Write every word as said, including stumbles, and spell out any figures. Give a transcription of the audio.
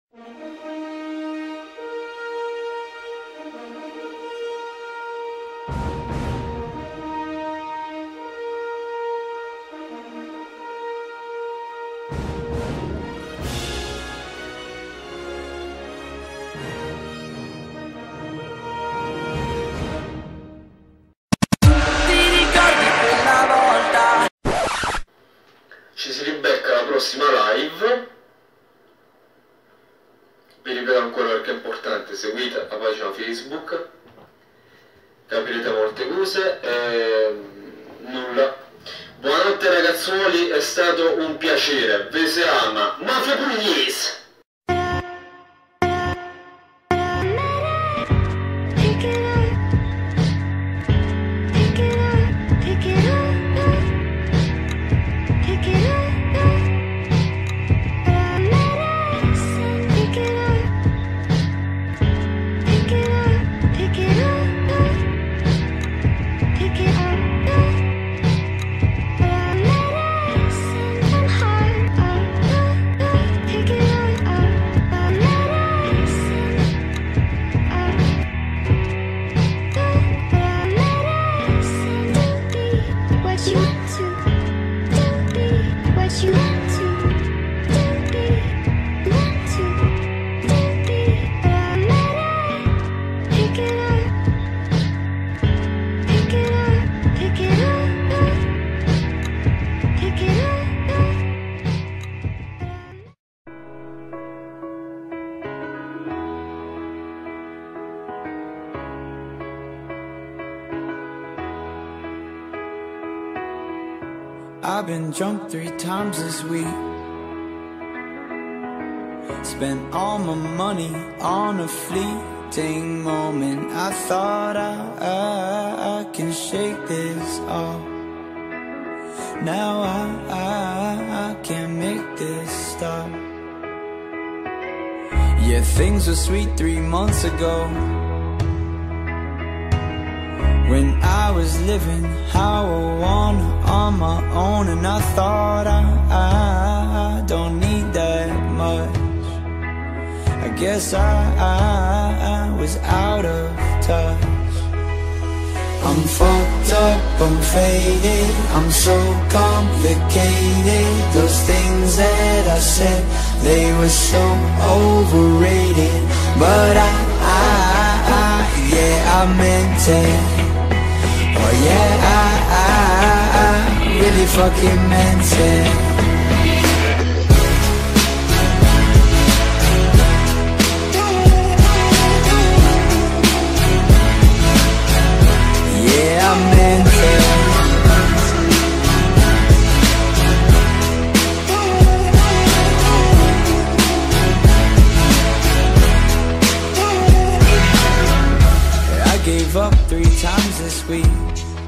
Ci si ribecca alla prossima live. Vi ripeto ancora perché è importante: seguite la pagina Facebook, capirete molte cose e nulla. Buonanotte ragazzuoli, è stato un piacere. Ve se ama Mafia Pugliese. I've been drunk three times this week. Spent all my money on a fleeting moment. I thought I, I, I can shake this off. Now I, I, I can't make this stop. Yeah, things were sweet three months ago, when I was living how I wanna on my own. And I thought I, I, I don't need that much. I guess I, I, I was out of touch. I'm fucked up, I'm faded, I'm so complicated. Those things that I said, they were so overrated. But I, I, I yeah, I meant it. Oh yeah, I, I, I really fucking meant it. Yeah, I meant it. I gave up three times this week.